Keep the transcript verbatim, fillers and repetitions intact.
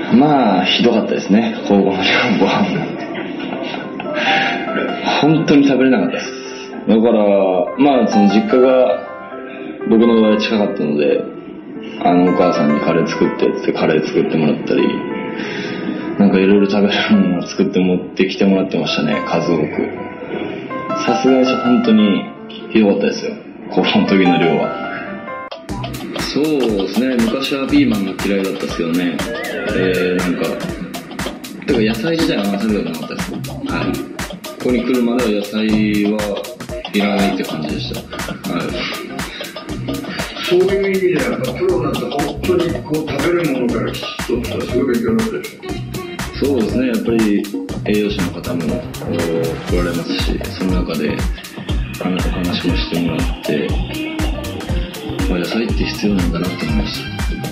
まあひどかったですね、高校のご飯本当に食べれなかったです。だからまあその実家が僕の場合近かったので、あのお母さんにカレー作ってってカレー作ってもらったり、なんかいろいろ食べるものを作って持ってきてもらってましたね、数多く。さすがに本当にひどかったですよ、高校の時の量は。そうですね、昔はピーマンが嫌いだったですけどね、えー、なんかてか野菜自体はあんま食べたことなかったです。はい、ここに来るまでは野菜はいらないって感じでした。はい、 そういう意味ではやっぱプロになって本当にこう食べるものからきちっとったらすごい勉強になったでしょ。 そうですね、やっぱり栄養士の方も来られますし、その中でお話もしてもらって、まあ、野菜って必要なんだなって思いました。